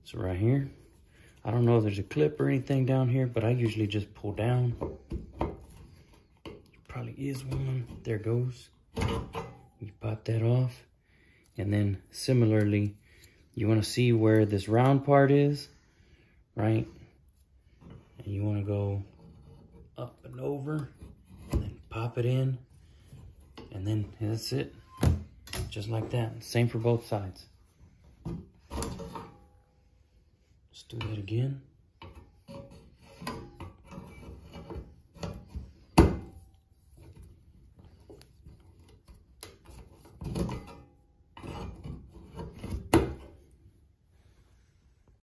So right here, I don't know if there's a clip or anything down here, but I usually just pull down. Probably is one. There it goes. You pop that off. And then similarly, you want to see where this round part is, right? And you want to go up and over and then pop it in. And then that's it. Just like that. Same for both sides. Let's do that again.